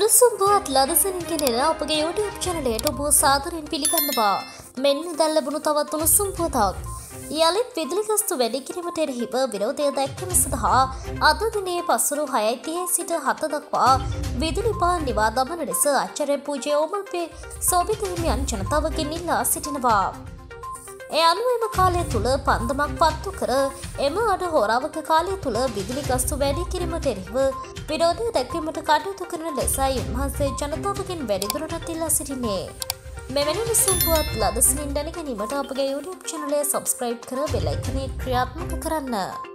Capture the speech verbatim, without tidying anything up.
උණුසුම් පුවත් ලදසනින් ගෙනෙන අපගේ YouTube channelයට ඔබ සාදරයෙන් පිළිගන්නවා. මෙන්න දැන් ලැබුණු තවත් උණුසුම් පුවතක්. යලිත් විදුලි ගස්තු වැඩි කිරීමට එරෙහිව විරෝධය දැක්වීම සඳහා අද දිනේ පසුරු හයයි තිහේ සිට හත දක්වා විදුලි පාන් නිවා දමන ලෙස ආචාර්ය පූජ්‍ය ඕමල්පේ සෝභිත හිමියන් ජනතාවගෙන් ඉල්ලා සිටිනවා. ඒ අනුව එම කාලය තුළ පන්දමක් පත්තු කර එම අඩ හෝරාවක කාලය තුළ විදුලි ගස්තු වැඩි කිරීමට එරෙහිව විරෝධය දැක්වීමට කටයුතු කරන ලෙසයි උන්වහන්සේ ජනතාවගෙන් වැඩිදුරටත් ඉල්ලා සිටින්නේ. මෙවැනි උණුසුම් පුවත් ලදසනින් දැන ගැනීමට අපගේ YouTube channel එක subscribe කර බෙල් අයිකනේ ක්‍රියාත්මක කරන්න.